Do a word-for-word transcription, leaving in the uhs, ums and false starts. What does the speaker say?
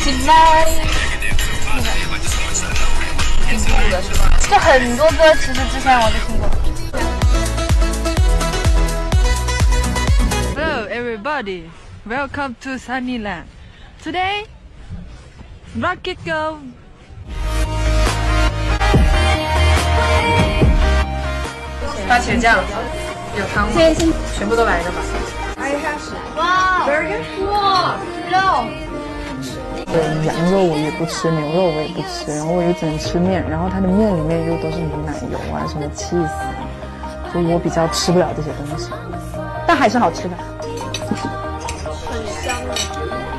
醒来。挺酷的是吧？就很多歌其实之前我都听过。 Hello everybody, welcome to Sunnyland. Today, Rocket Go. 番茄酱，有汤吗？全部都来一个吧。哇 ，very good， 哇，肉。 对，羊肉我也不吃，牛肉我也不吃，然后我又只能吃面，然后它的面里面又都是什么奶油啊，什么 cheese 啊，所以我比较吃不了这些东西，但还是好吃的。 很香的。